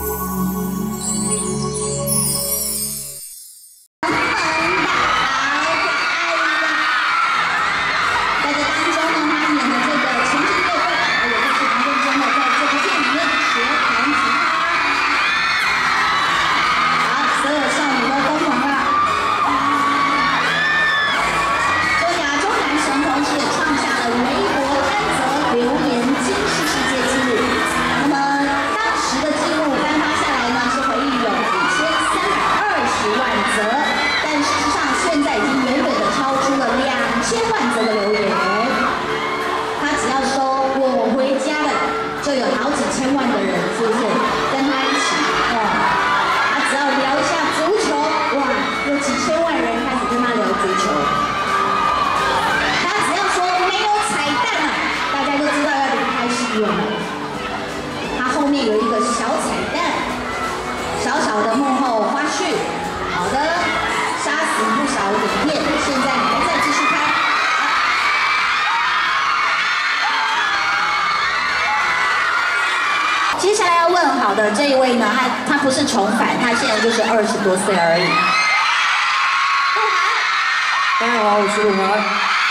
接下来要问好的这一位呢，他不是重返，他现在就是20多岁而已。鹿晗， 大家好，我是鹿晗。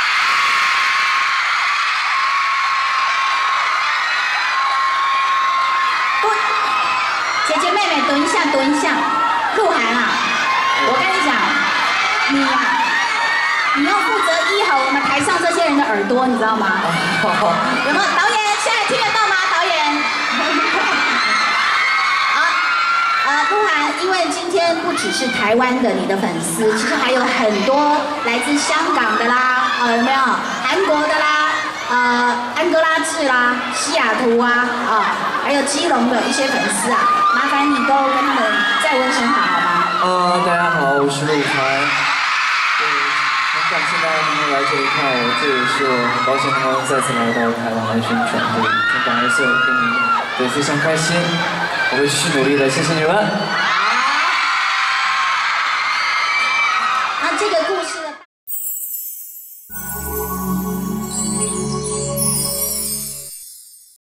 姐姐妹妹蹲一下，蹲一下。鹿晗啊，我跟你讲，你呀、你要负责医好我们台上这些人的耳朵，你知道吗？有没有？导演现在听得到吗？导演。鹿晗，因为今天不只是台湾的你的粉丝，其实还有很多来自香港的啦，有没有？韩国的啦，安哥拉治啦，西雅图啊，还有基隆的一些粉丝啊，麻烦你都跟他们再问声好，好吗？ 大家好，我是鹿晗。对，很感谢大家能够来这里看我，这也是我很高兴能够再次来到台湾来宣传，对，听感而色，对，非常开心。我会继续努力的，谢谢你们。 好，那这个故事。